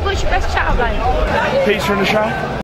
what's your best chat line? Peace from the shop.